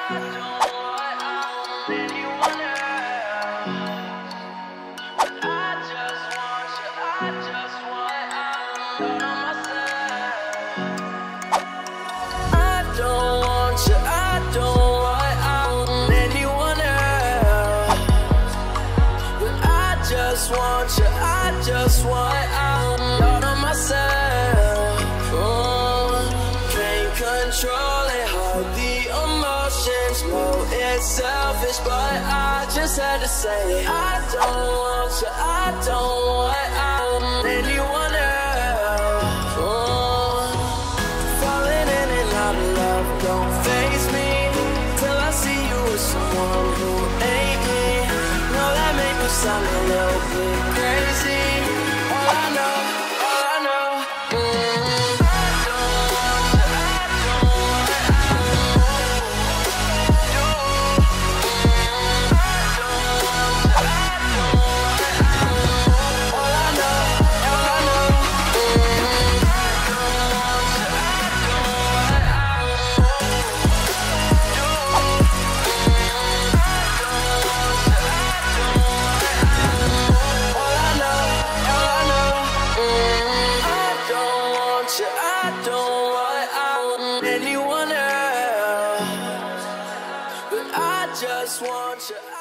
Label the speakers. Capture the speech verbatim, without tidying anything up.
Speaker 1: Want you, I just want out all of myself. Oh, can't control it, hide the emotions. No, it's selfish, but I just had to say it. I don't want you, I don't want out anyone else. Oh, falling in and out of love don't faze me till I see you with someone who ain't me. No, that make me sound a little bit crazy. All I know, all I know, mm, I don't want you, I don't want you. I don't want you, I don't want you. All I know, all I know, mm, I don't want you, I don't want you. I don't want out anyone else, but I just want you.